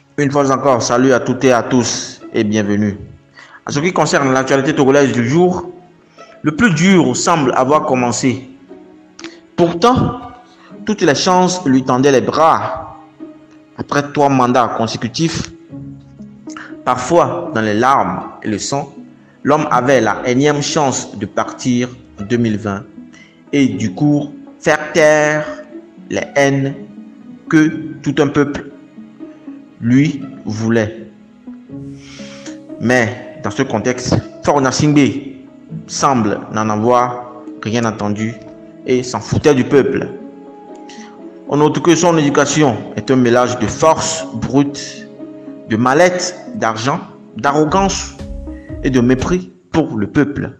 Une fois encore, salut à toutes et à tous et bienvenue. En ce qui concerne l'actualité togolaise du jour, le plus dur semble avoir commencé. Pourtant, toutes les chances lui tendaient les bras. Après 3 mandats consécutifs, parfois dans les larmes et le sang, l'homme avait la énième chance de partir en 2020 et du coup faire taire les haines que tout un peuple lui voulait. Mais dans ce contexte, Faure Gnassingbé semble n'en avoir rien entendu et s'en foutait du peuple. On note que son éducation est un mélange de force brute, de mallette, d'argent, d'arrogance et de mépris pour le peuple.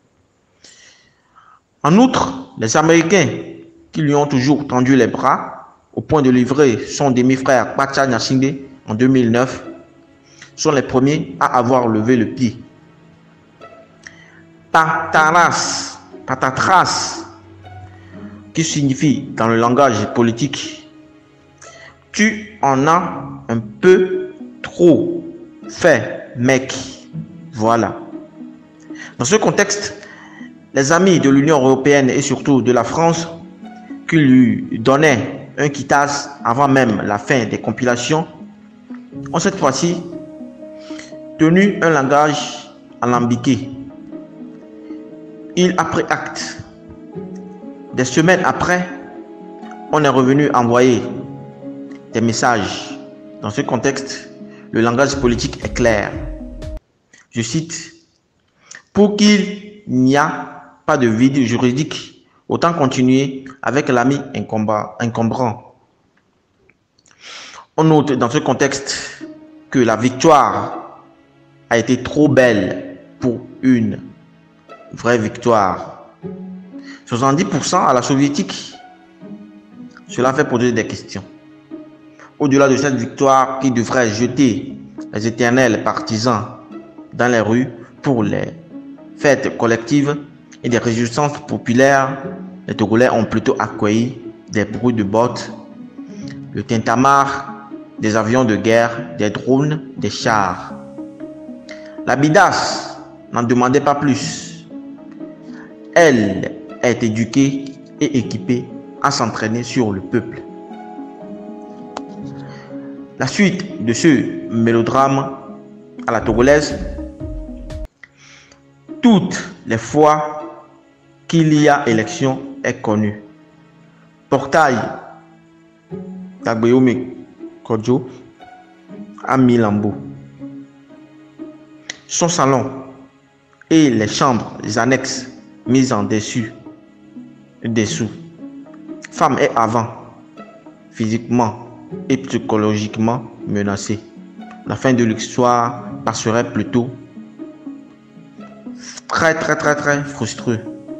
En outre, les Américains qui lui ont toujours tendu les bras au point de livrer son demi-frère Kpacha Gnassingbé en 2009 sont les premiers à avoir levé le pied. Patatras, qui signifie dans le langage politique « tu en as un peu trop fait, mec ». Voilà. Dans ce contexte, les amis de l'Union européenne et surtout de la France qui lui donnaient un quitas avant même la fin des compilations ont cette fois-ci tenu un langage alambiqué. Il a pris acte. Des semaines après, on est revenu envoyer des messages. Dans ce contexte, le langage politique est clair. Je cite, « Pour qu'il n'y a pas de vide juridique, autant continuer avec l'ami encombrant. » On note dans ce contexte que la victoire a été trop belle pour une vraie victoire. 70% à la soviétique. Cela fait poser des questions. Au-delà de cette victoire qui devrait jeter les éternels partisans dans les rues pour les fêtes collectives et des réjouissances populaires, les Togolais ont plutôt accueilli des bruits de bottes, le tintamarre, des avions de guerre, des drones, des chars. La bidasse n'en demandait pas plus. Elle est éduquée et équipée à s'entraîner sur le peuple. La suite de ce mélodrame à la togolaise, toutes les fois qu'il y a élection, est connue. Portail Agbeome Kodjo à Milambo. Son salon et les chambres annexes mises en dessous. Femme est avant, physiquement et psychologiquement menacée. La fin de l'histoire passerait plutôt très frustreux,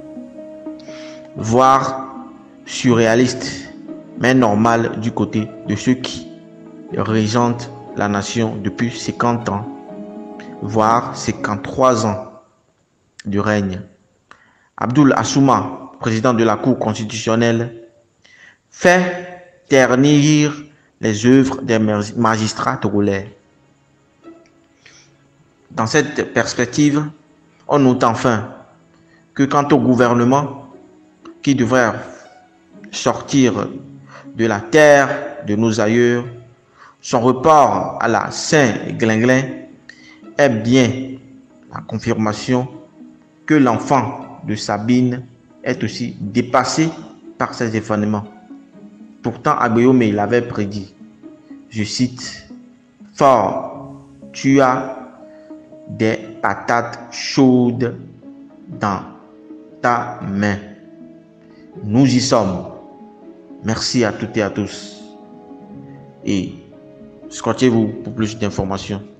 voire surréaliste, mais normal du côté de ceux qui régentent la nation depuis 50 ans, voire 53 ans de règne. Abdoul Assouma, président de la Cour constitutionnelle, fait ternir les œuvres des magistrats togolais. Dans cette perspective, on note enfin que quant au gouvernement qui devrait sortir de la terre de nos aïeux, son report à la Saint-Glinglin est bien la confirmation que l'enfant de Sabine est aussi dépassé par ces événements. Pourtant, Agbeome l'avait prédit. Je cite, « Faure, tu as des patates chaudes dans ta main. » Nous y sommes. Merci à toutes et à tous. Et scotchez-vous pour plus d'informations.